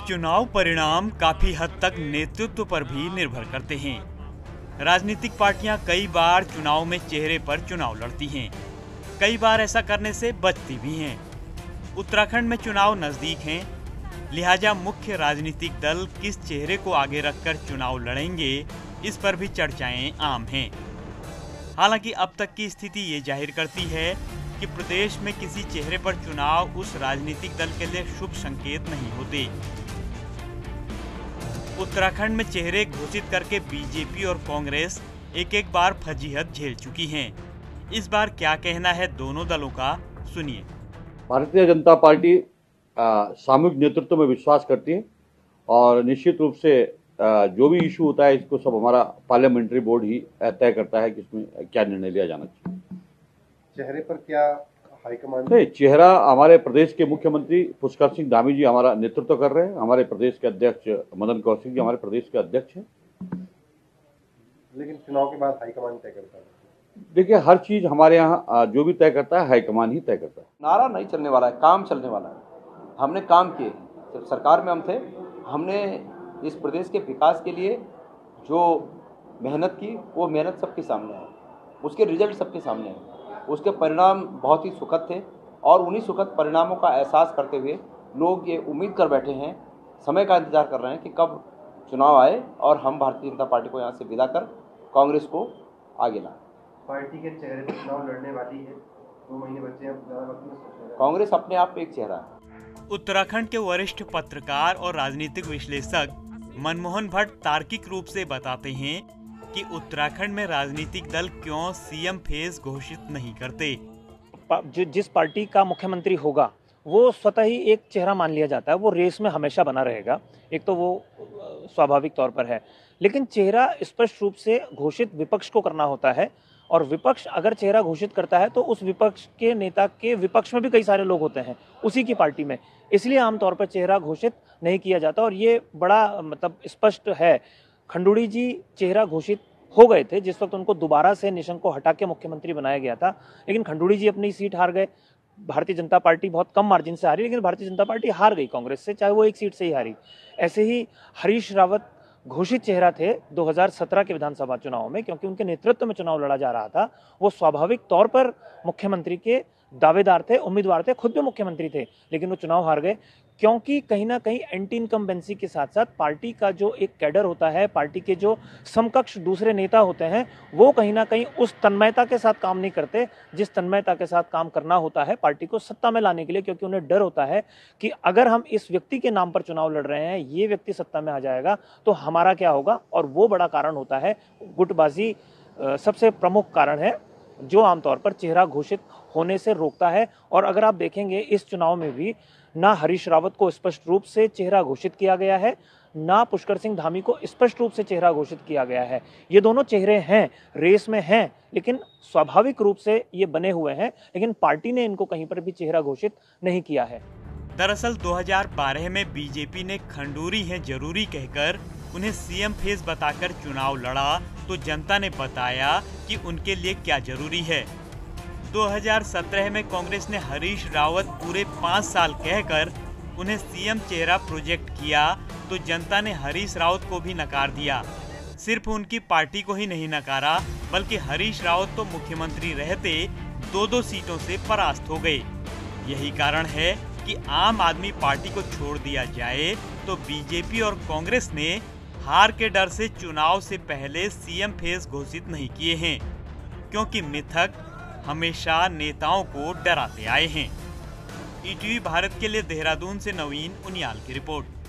चुनाव परिणाम काफी हद तक नेतृत्व पर भी निर्भर करते हैं। राजनीतिक पार्टियां कई बार चुनाव में चेहरे पर चुनाव लड़ती हैं, कई बार ऐसा करने से बचती भी हैं। उत्तराखंड में चुनाव नजदीक हैं, लिहाजा मुख्य राजनीतिक दल किस चेहरे को आगे रखकर चुनाव लड़ेंगे, इस पर भी चर्चाएं आम हैं। हालांकि अब तक की स्थिति ये जाहिर करती है कि प्रदेश में किसी चेहरे पर चुनाव उस राजनीतिक दल के लिए शुभ संकेत नहीं होते। उत्तराखंड में चेहरे घोषित करके बीजेपी और कांग्रेस एक बार फजीहत झेल चुकी हैं। इस बार क्या कहना है दोनों दलों का, सुनिए। भारतीय जनता पार्टी सामूहिक नेतृत्व में विश्वास करती है और निश्चित रूप से जो भी इशू होता है इसको सब हमारा पार्लियामेंट्री बोर्ड ही तय करता है कि इसमें क्या निर्णय लिया जाना चाहिए। चेहरे पर क्या हाईकमान? नहीं, चेहरा हमारे प्रदेश के मुख्यमंत्री पुष्कर सिंह धामी जी हमारा नेतृत्व कर रहे हैं। हमारे प्रदेश के अध्यक्ष मदन कौशिक जी हमारे प्रदेश के अध्यक्ष हैं। लेकिन चुनाव के बाद हाईकमान तय करता है। देखिए, हर चीज हमारे यहाँ जो भी तय करता है हाईकमान ही तय करता है। नारा नहीं चलने वाला है, काम चलने वाला है। हमने काम किए, जब सरकार में हम थे, हमने इस प्रदेश के विकास के लिए जो मेहनत की वो मेहनत सबके सामने है, उसके रिजल्ट सबके सामने है, उसके परिणाम बहुत ही सुखद थे और उन्हीं सुखद परिणामों का एहसास करते हुए लोग ये उम्मीद कर बैठे हैं, समय का इंतजार कर रहे हैं कि कब चुनाव आए और हम भारतीय जनता पार्टी को यहाँ से विदा कर कांग्रेस को आगे लाएं। पार्टी के चेहरे पर चुनाव लड़ने वाली है, 2 महीने बचे हैं, ज़्यादा वक्त में सोचना। कांग्रेस अपने आप एक चेहरा है। उत्तराखंड के वरिष्ठ पत्रकार और राजनीतिक विश्लेषक मनमोहन भट्ट तार्किक रूप से बताते हैं कि उत्तराखंड में राजनीतिक दल क्यों सीएम फेज घोषित नहीं करते। जिस पार्टी का मुख्यमंत्री होगा वो स्वतः ही एक चेहरा मान लिया जाता है, वो रेस में हमेशा बना रहेगा। एक तो वो स्वाभाविक तौर पर है, लेकिन चेहरा स्पष्ट रूप से घोषित विपक्ष को करना होता है और विपक्ष अगर चेहरा घोषित करता है तो उस विपक्ष के नेता के विपक्ष में भी कई सारे लोग होते हैं उसी की पार्टी में, इसलिए आमतौर पर चेहरा घोषित नहीं किया जाता। और ये बड़ा स्पष्ट है। खंडूड़ी जी चेहरा घोषित हो गए थे जिस वक्त उनको दोबारा से निशंक को हटा के मुख्यमंत्री बनाया गया था, लेकिन खंडूड़ी जी अपनी सीट हार गए। भारतीय जनता पार्टी बहुत कम मार्जिन से हारी, लेकिन भारतीय जनता पार्टी हार गई कांग्रेस से, चाहे वो एक सीट से ही हारी। ऐसे ही हरीश रावत घोषित चेहरा थे 2017 के विधानसभा चुनाव में, क्योंकि उनके नेतृत्व में चुनाव लड़ा जा रहा था। वो स्वाभाविक तौर पर मुख्यमंत्री के दावेदार थे, उम्मीदवार थे, खुद भी मुख्यमंत्री थे, लेकिन वो चुनाव हार गए क्योंकि कहीं ना कहीं एंटी इनकम्बेंसी के साथ साथ पार्टी का जो एक कैडर होता है, पार्टी के जो समकक्ष दूसरे नेता होते हैं, वो कहीं ना कहीं उस तन्मयता के साथ काम नहीं करते जिस तन्मयता के साथ काम करना होता है पार्टी को सत्ता में लाने के लिए, क्योंकि उन्हें डर होता है कि अगर हम इस व्यक्ति के नाम पर चुनाव लड़ रहे हैं, ये व्यक्ति सत्ता में आ जाएगा तो हमारा क्या होगा। और वो बड़ा कारण होता है, गुटबाजी सबसे प्रमुख कारण है जो आमतौर पर चेहरा घोषित होने से रोकता है। और अगर आप देखेंगे इस चुनाव में भी ना हरीश रावत को स्पष्ट रूप से चेहरा घोषित किया गया है, ना पुष्कर सिंह धामी को स्पष्ट रूप से चेहरा घोषित किया गया है। ये दोनों चेहरे हैं, रेस में हैं, लेकिन स्वाभाविक रूप से ये बने हुए हैं, लेकिन पार्टी ने इनको कहीं पर भी चेहरा घोषित नहीं किया है। दरअसल 2012 में बीजेपी ने खंडूरी है जरूरी कहकर उन्हें सीएम फेज बताकर चुनाव लड़ा, तो जनता ने बताया कि उनके लिए क्या जरूरी है। 2017 में कांग्रेस ने हरीश रावत पूरे 5 साल कहकर उन्हें सीएम चेहरा प्रोजेक्ट किया, तो जनता ने हरीश रावत को भी नकार दिया। सिर्फ उनकी पार्टी को ही नहीं नकारा, बल्कि हरीश रावत तो मुख्यमंत्री रहते 2-2 सीटों से परास्त हो गए। यही कारण है कि आम आदमी पार्टी को छोड़ दिया जाए तो बीजेपी और कांग्रेस ने हार के डर से चुनाव से पहले सीएम फेज घोषित नहीं किए हैं, क्योंकि मिथक हमेशा नेताओं को डराते आए हैं। ईटीवी भारत के लिए देहरादून से नवीन उनियाल की रिपोर्ट।